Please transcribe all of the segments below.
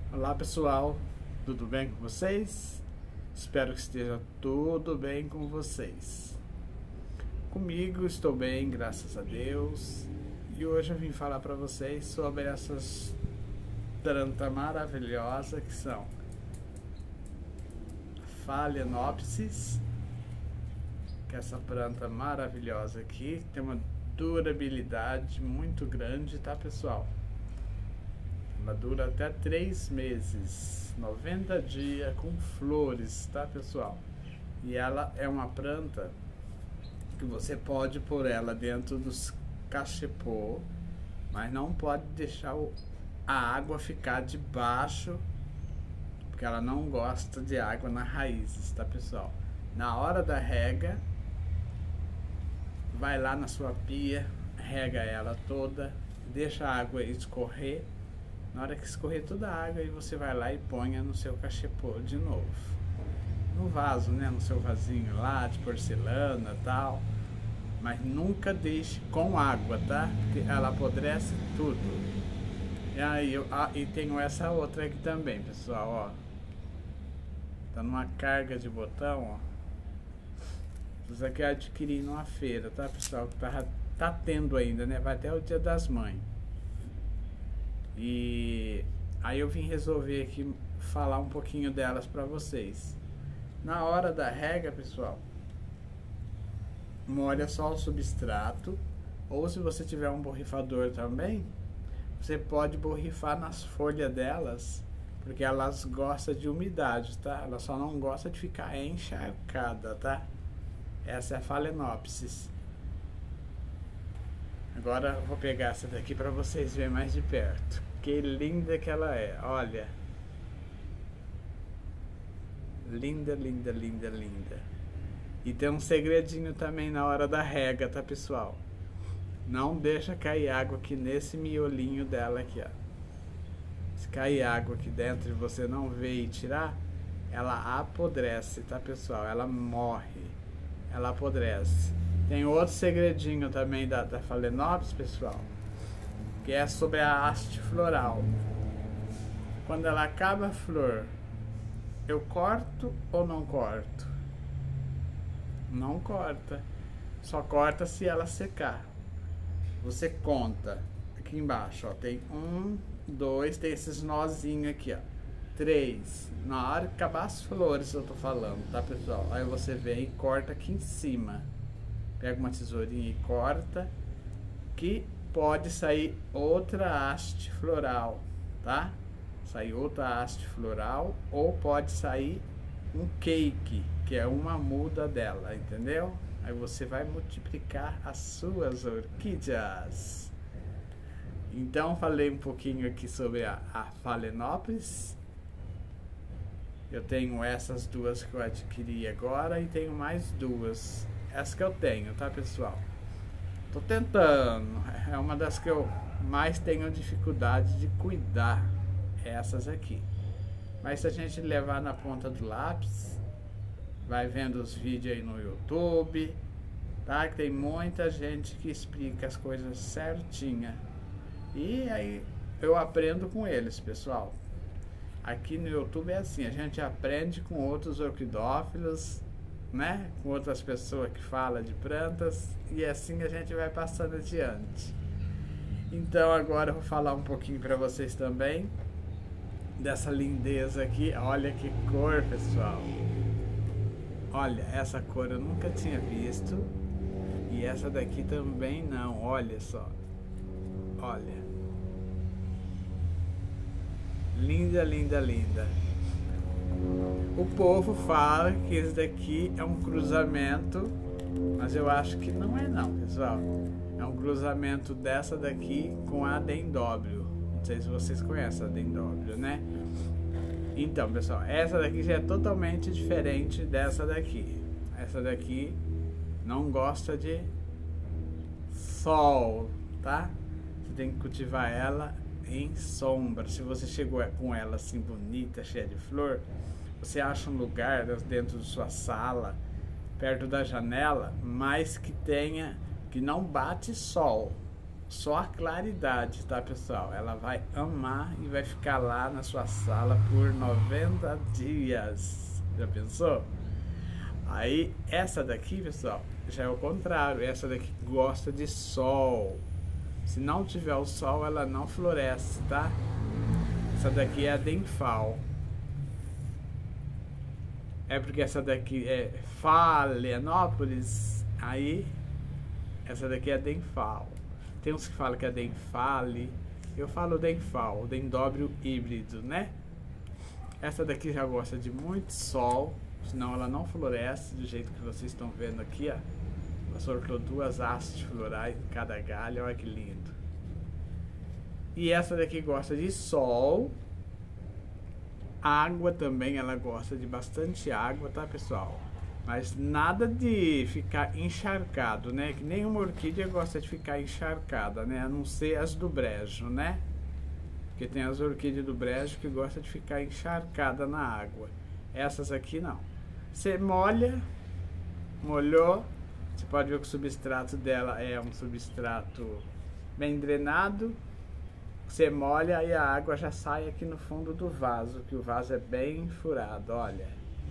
Olá pessoal, tudo bem com vocês? Espero que esteja tudo bem com vocês. Comigo estou bem, graças a Deus. E hoje eu vim falar para vocês sobre essas plantas maravilhosas que são a Phalaenopsis, que é essa planta maravilhosa aqui, tem uma durabilidade muito grande, tá pessoal? Ela dura até 3 meses, 90 dias com flores, tá pessoal? E ela é uma planta que você pode pôr ela dentro dos cachepô, mas não pode deixar a água ficar debaixo, porque ela não gosta de água nas raízes, tá pessoal? Na hora da rega, vai lá na sua pia, rega ela toda, deixa a água escorrer. Na hora que escorrer toda a água, aí você vai lá e ponha no seu cachepô de novo. No vaso, né? No seu vasinho lá, de porcelana e tal. Mas nunca deixe com água, tá? Porque ela apodrece tudo. E aí, e tenho essa outra aqui também, pessoal, ó. Tá numa carga de botão, ó. Isso aqui eu adquiri numa feira, tá, pessoal? Tá tendo ainda, né? Vai até o Dia das Mães. E aí eu vim resolver aqui falar um pouquinho delas para vocês. Na hora da rega, pessoal, molha só o substrato, ou se você tiver um borrifador também, você pode borrifar nas folhas delas, porque elas gostam de umidade, tá? Ela só não gosta de ficar encharcada, tá? Essa é a Phalaenopsis. Agora eu vou pegar essa daqui para vocês verem mais de perto. Que linda que ela é, olha. Linda, linda, linda, linda. E tem um segredinho também na hora da rega, tá, pessoal? Não deixa cair água aqui nesse miolinho dela aqui, ó. Se cair água aqui dentro e você não ver e tirar, ela apodrece, tá, pessoal? Ela morre. Ela apodrece. Tem outro segredinho também da Phalaenopsis, pessoal, que é sobre a haste floral. Quando ela acaba a flor, eu corto ou não corto? Não corta. Só corta se ela secar. Você conta aqui embaixo, ó, tem 1, 2, tem esses nozinhos aqui, ó. 3. Na hora que acabar as flores, eu tô falando, tá, pessoal? Aí você vem e corta aqui em cima. Pega uma tesourinha e corta, que pode sair outra haste floral, tá? Sair outra haste floral, ou pode sair um cake, que é uma muda dela, entendeu? Aí você vai multiplicar as suas orquídeas. Então falei um pouquinho aqui sobre a Phalaenopsis. Eu tenho essas duas que eu adquiri agora e tenho mais duas. Essa que eu tenho, tá, pessoal? Tô tentando. É uma das que eu mais tenho dificuldade de cuidar. Essas aqui. Mas se a gente levar na ponta do lápis, vai vendo os vídeos aí no YouTube, tá? Que tem muita gente que explica as coisas certinha. E aí eu aprendo com eles, pessoal. Aqui no YouTube é assim, a gente aprende com outros orquidófilos, né? Com outras pessoas que falam de plantas, e assim a gente vai passando adiante. Então agora eu vou falar um pouquinho para vocês também dessa lindeza aqui. Olha que cor, pessoal. Olha, essa cor eu nunca tinha visto, e essa daqui também não. Olha só. Olha. Linda, linda, linda. O povo fala que esse daqui é um cruzamento, mas eu acho que não é não, pessoal. É um cruzamento dessa daqui com a Dendróbio. Não sei se vocês conhecem a Dendróbio, né? Então, pessoal, essa daqui já é totalmente diferente dessa daqui. Essa daqui não gosta de sol, tá? Você tem que cultivar ela em sombra. Se você chegou com ela assim bonita, cheia de flor, você acha um lugar dentro de sua sala, perto da janela, mas que não bate sol, só a claridade, tá, pessoal? Ela vai amar e vai ficar lá na sua sala por 90 dias. Já pensou? Aí, essa daqui, pessoal, já é o contrário. Essa daqui gosta de sol. Se não tiver o sol, ela não floresce, tá? Essa daqui é a Denfal. É porque essa daqui é Falianópolis. Aí, essa daqui é a Denfal. Tem uns que falam que é Denfale. Eu falo Denfal, Dendróbio híbrido, né? Essa daqui já gosta de muito sol, senão ela não floresce do jeito que vocês estão vendo aqui, ó. Ela soltou 2 hastes florais em cada galho, olha que lindo. E essa daqui gosta de sol. Água também, ela gosta de bastante água, tá, pessoal? Mas nada de ficar encharcado, né? Que nenhuma orquídea gosta de ficar encharcada, né? A não ser as do brejo, né? Porque tem as orquídeas do brejo que gostam de ficar encharcada na água. Essas aqui não. Você molha, molhou, você pode ver que o substrato dela é um substrato bem drenado. Você molha e a água já sai aqui no fundo do vaso, que o vaso é bem furado, olha.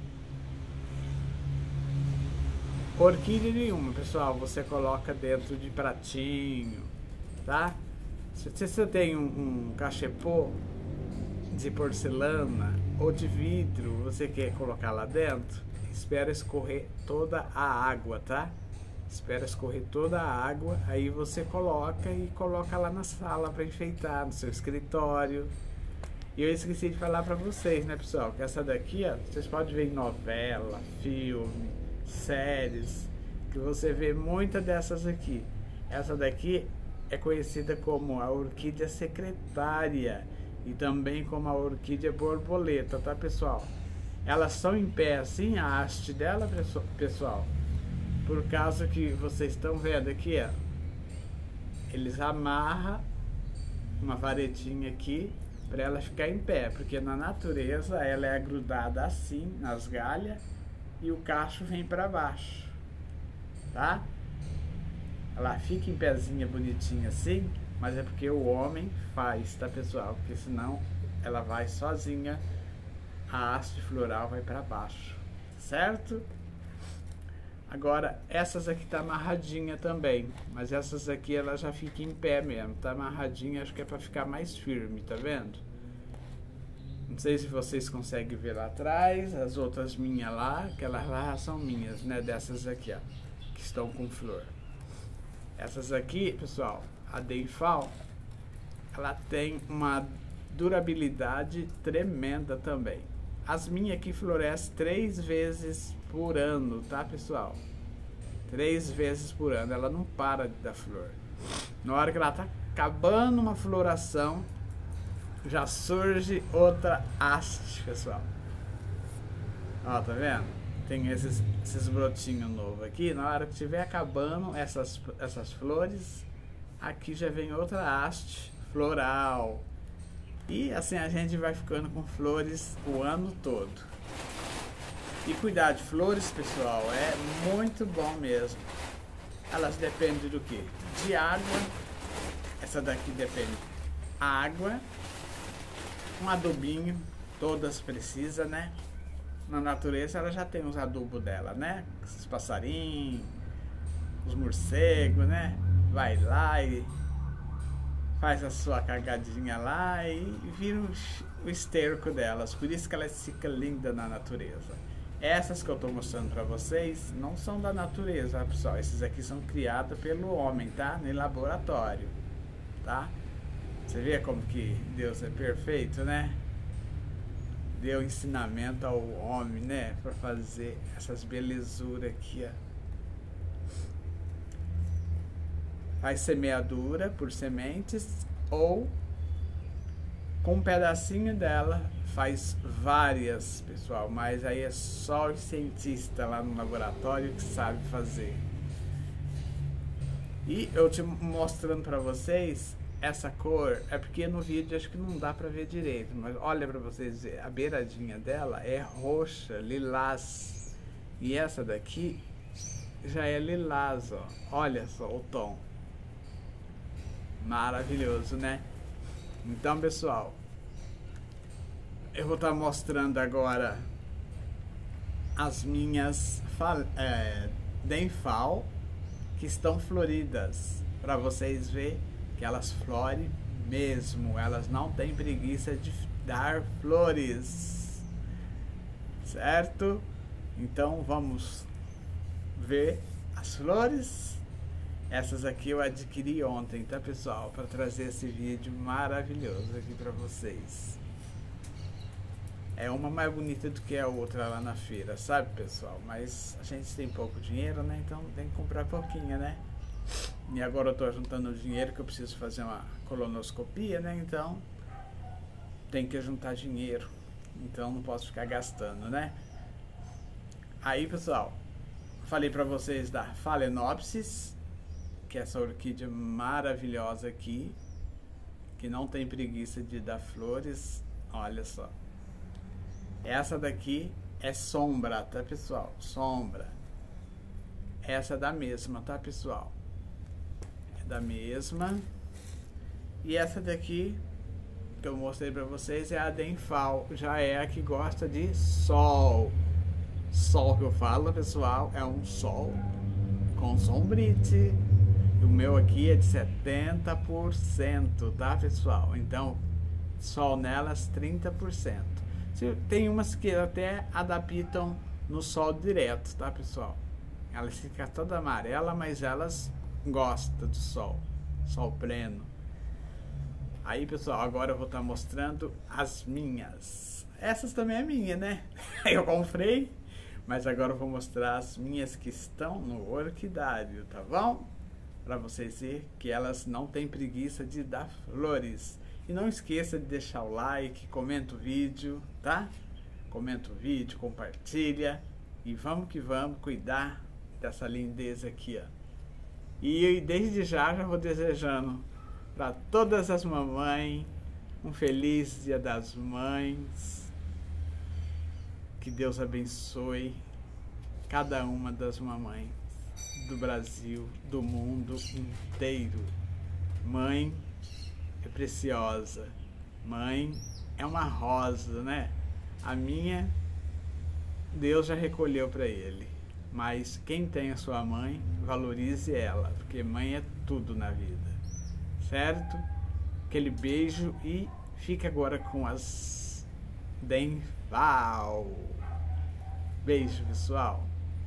Orquídea nenhuma, pessoal, você coloca dentro de pratinho, tá? Se você tem um cachepô de porcelana ou de vidro, você quer colocar lá dentro, espera escorrer toda a água, tá? Espera escorrer toda a água, aí você coloca e coloca lá na sala para enfeitar, no seu escritório. E eu esqueci de falar para vocês, né, pessoal, que essa daqui, ó, vocês podem ver em novela, filme, séries, que você vê muita dessas aqui. Essa daqui é conhecida como a orquídea secretária e também como a orquídea borboleta, tá, pessoal? Elas são em pé assim, a haste dela, pessoal, por causa que vocês estão vendo aqui, ó, eles amarram uma varetinha aqui para ela ficar em pé, porque na natureza ela é agrudada assim nas galhas e o cacho vem para baixo, tá? Ela fica em pezinha bonitinha assim, mas é porque o homem faz, tá, pessoal? Porque senão ela vai sozinha, a haste floral vai para baixo, certo? Agora, essas aqui tá amarradinha também, mas essas aqui ela já fica em pé mesmo, tá amarradinha, acho que é para ficar mais firme, tá vendo? Não sei se vocês conseguem ver lá atrás, as outras minhas lá, aquelas lá são minhas, né, dessas aqui, ó, que estão com flor. Essas aqui, pessoal, a Denfal, ela tem uma durabilidade tremenda também. As minhas aqui florescem 3 vezes por ano, tá, pessoal? 3 vezes por ano, ela não para de dar flor. Na hora que ela tá acabando uma floração, já surge outra haste, pessoal. Ó, tá vendo? Tem esses brotinhos novos aqui. Na hora que estiver acabando essas flores, aqui já vem outra haste floral. E assim a gente vai ficando com flores o ano todo. E cuidar de flores, pessoal, é muito bom mesmo. Elas dependem do que? De água. Essa daqui depende de água. Um adubinho, todas precisam, né? Na natureza ela já tem os adubos dela, né? Esses passarinhos, os morcegos, né? Vai lá e faz a sua cagadinha lá e vira o esterco delas. Por isso que elas ficam lindas na natureza. Essas que eu tô mostrando pra vocês não são da natureza, pessoal. Esses aqui são criados pelo homem, tá? No laboratório, tá? Você vê como que Deus é perfeito, né? Deu ensinamento ao homem, né? Pra fazer essas belezuras aqui, ó. Faz semeadura por sementes ou com um pedacinho dela faz várias, pessoal, mas aí é só os cientistas lá no laboratório que sabe fazer. E eu te mostrando pra vocês essa cor, é porque no vídeo acho que não dá pra ver direito, mas olha pra vocês verem, a beiradinha dela é roxa, lilás, e essa daqui já é lilás, ó. Olha só o tom. Maravilhoso, né? Então, pessoal, eu vou estar mostrando agora as minhas Denfal que estão floridas, para vocês verem que elas florem mesmo, elas não têm preguiça de dar flores, certo? Então vamos ver as flores. Essas aqui eu adquiri ontem, tá, pessoal? Para trazer esse vídeo maravilhoso aqui para vocês. É uma mais bonita do que a outra lá na feira, sabe, pessoal? Mas a gente tem pouco dinheiro, né? Então tem que comprar pouquinho, né? E agora eu tô juntando o dinheiro que eu preciso fazer uma colonoscopia, né? Então tem que juntar dinheiro. Então não posso ficar gastando, né? Aí, pessoal, falei para vocês da Phalaenopsis, que é essa orquídea maravilhosa aqui, que não tem preguiça de dar flores. Olha só. Essa daqui é sombra, tá, pessoal? Sombra. Essa é da mesma, tá, pessoal? É da mesma. E essa daqui que eu mostrei pra vocês é a Denfal. Já é a que gosta de sol. Sol que eu falo, pessoal, é um sol com sombrite. O meu aqui é de 70%, tá, pessoal? Então, sol nelas 30%. Tem umas que até adaptam no sol direto, tá, pessoal? Elas ficam toda amarela, mas elas gostam do sol, sol pleno. Aí, pessoal, agora eu vou estar mostrando as minhas. Essas também é minha, né? Eu comprei, mas agora eu vou mostrar as minhas que estão no orquidário, tá bom? Para vocês verem que elas não têm preguiça de dar flores. E não esqueça de deixar o like, comenta o vídeo, tá? Comenta o vídeo, compartilha. E vamos que vamos cuidar dessa lindeza aqui, ó. E desde já vou desejando para todas as mamães um feliz Dia das Mães. Que Deus abençoe cada uma das mamães do Brasil, do mundo inteiro. Mãe é preciosa. Mãe é uma rosa, né? A minha, Deus já recolheu para ele. Mas quem tem a sua mãe, valorize ela, porque mãe é tudo na vida. Certo? Aquele beijo e fica agora com as Denfal. Beijo, pessoal.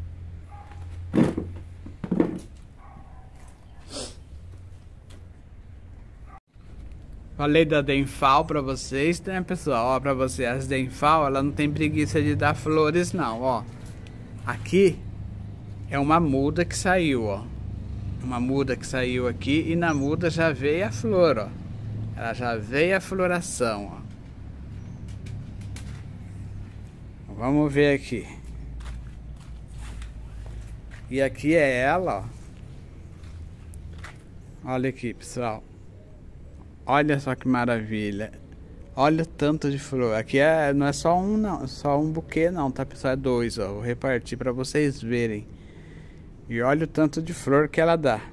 Falei da Denfal pra vocês, né, pessoal? Ó, pra vocês, as Denfal, ela não tem preguiça de dar flores, não, ó. Aqui é uma muda que saiu, ó. Uma muda que saiu aqui e na muda já veio a flor, ó. Ela já veio a floração, ó. Vamos ver aqui. E aqui é ela, ó. Olha aqui, pessoal. Olha só que maravilha. Olha o tanto de flor. Aqui não é só um, não. Só um buquê, não, tá, pessoal? É dois, ó. Vou repartir para vocês verem. E olha o tanto de flor que ela dá.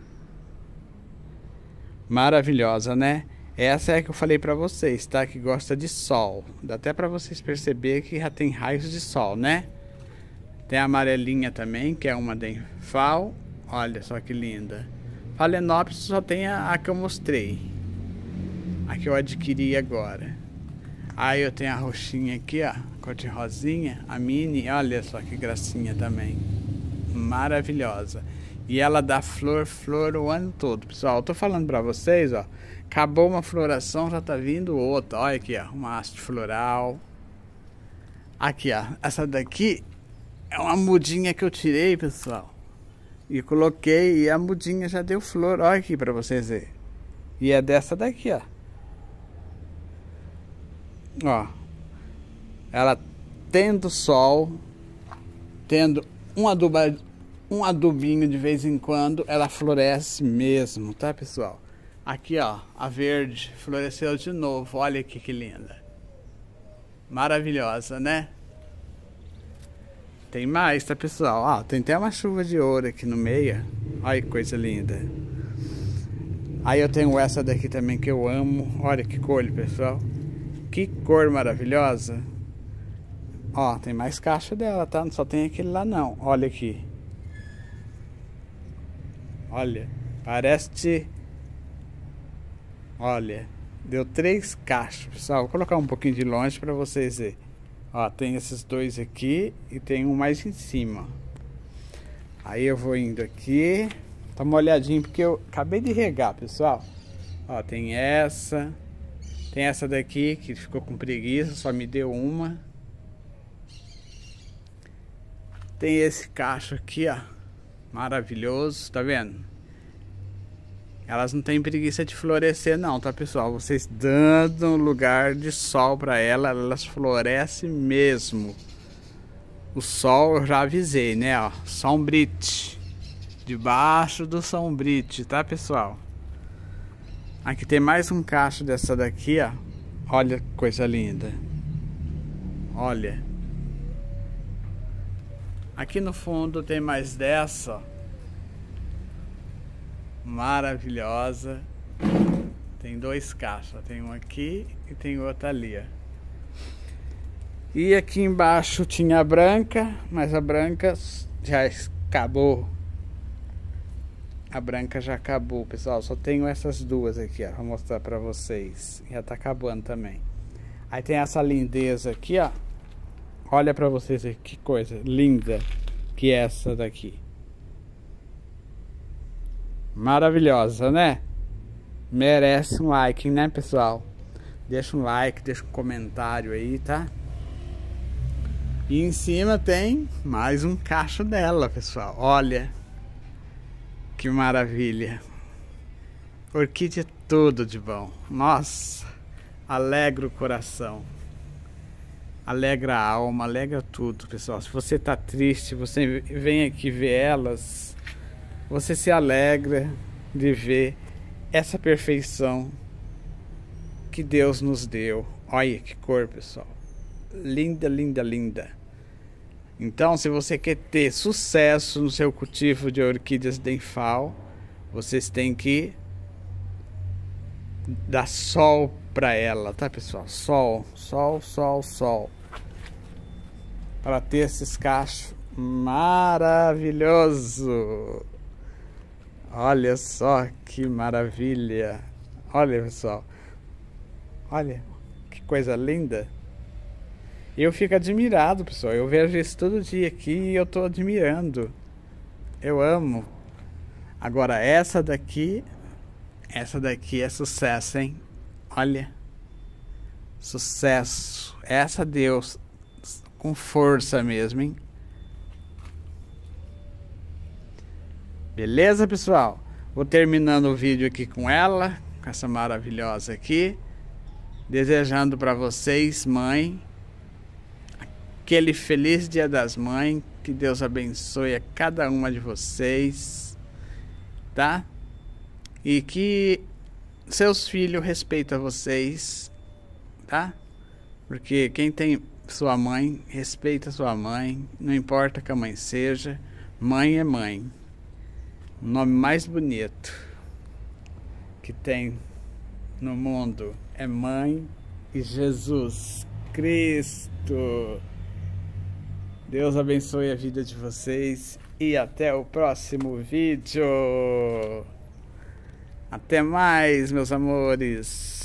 Maravilhosa, né? Essa é a que eu falei para vocês, tá? Que gosta de sol. Dá até para vocês perceber que já tem raios de sol, né? Tem a amarelinha também, que é uma Denfal. Olha só que linda. Phalaenopsis só tem a que eu mostrei. A que eu adquiri agora. Aí eu tenho a roxinha aqui, ó, cor de rosinha, a mini, olha só que gracinha também. Maravilhosa. E ela dá flor o ano todo, pessoal. Eu tô falando pra vocês, ó, acabou uma floração, já tá vindo outra. Olha aqui, ó, uma haste floral. Aqui, ó, essa daqui é uma mudinha que eu tirei, pessoal. E coloquei e a mudinha já deu flor, olha aqui pra vocês verem. E é dessa daqui, ó. Ó, ela tendo sol, tendo um adubinho de vez em quando, ela floresce mesmo, tá, pessoal? Aqui, ó, a verde floresceu de novo, olha aqui que linda. Maravilhosa, né? Tem mais, tá, pessoal? Ó, tem até uma chuva de ouro aqui no meio, olha que coisa linda. Aí eu tenho essa daqui também que eu amo. Olha que cor, pessoal. Que cor maravilhosa. Ó, tem mais caixa dela, tá? Não só tem aquele lá não. Olha aqui. Olha, parece... Olha, deu 3 caixas, pessoal. Vou colocar um pouquinho de longe para vocês verem. Ó, tem esses 2 aqui e tem um mais em cima. Aí eu vou indo aqui. Dá uma olhadinha porque eu acabei de regar, pessoal. Ó, tem essa. Tem essa daqui que ficou com preguiça, só me deu uma. Tem esse cacho aqui, ó. Maravilhoso, tá vendo? Elas não têm preguiça de florescer não, tá, pessoal? Vocês dando um lugar de sol pra elas florescem mesmo. O sol eu já avisei, né, ó. Sombrite. Debaixo do sombrite, tá, pessoal? Aqui tem mais um cacho dessa daqui, ó. Olha que coisa linda. Olha. Aqui no fundo tem mais dessa, ó. Maravilhosa. Tem 2 cachos. Tem um aqui e tem outro ali, ó. E aqui embaixo tinha a branca, mas a branca já acabou. A branca já acabou, pessoal. Só tenho essas 2 aqui, ó. Vou mostrar pra vocês. Já tá acabando também. Aí tem essa lindeza aqui, ó. Olha pra vocês aqui, que coisa linda que é essa daqui. Maravilhosa, né? Merece um like, né, pessoal? Deixa um like, deixa um comentário aí, tá? E em cima tem mais um cacho dela, pessoal. Olha que maravilha. Orquídea tudo de bom. Nossa, alegra o coração. Alegra a alma, alegra tudo, pessoal. Se você tá triste, você vem aqui ver elas, você se alegra de ver essa perfeição que Deus nos deu. Olha que cor, pessoal. Linda, linda, linda. Então, se você quer ter sucesso no seu cultivo de orquídeas Denfal, vocês têm que dar sol para ela, tá, pessoal? Sol, sol, sol, sol. Para ter esses cachos maravilhoso. Olha só que maravilha. Olha, pessoal. Olha que coisa linda. Eu fico admirado, pessoal. Eu vejo isso todo dia aqui e eu tô admirando. Eu amo. Agora essa daqui é sucesso, hein? Olha. Sucesso. Essa deu com força mesmo, hein? Beleza, pessoal? Vou terminando o vídeo aqui com ela, com essa maravilhosa aqui. Desejando para vocês, mãe, aquele feliz Dia das Mães. Que Deus abençoe a cada uma de vocês, tá? E que seus filhos respeitem vocês, tá? Porque quem tem sua mãe, respeita sua mãe. Não importa que a mãe seja. Mãe é mãe. O nome mais bonito que tem no mundo é Mãe e Jesus Cristo. Deus abençoe a vida de vocês e até o próximo vídeo. Até mais, meus amores.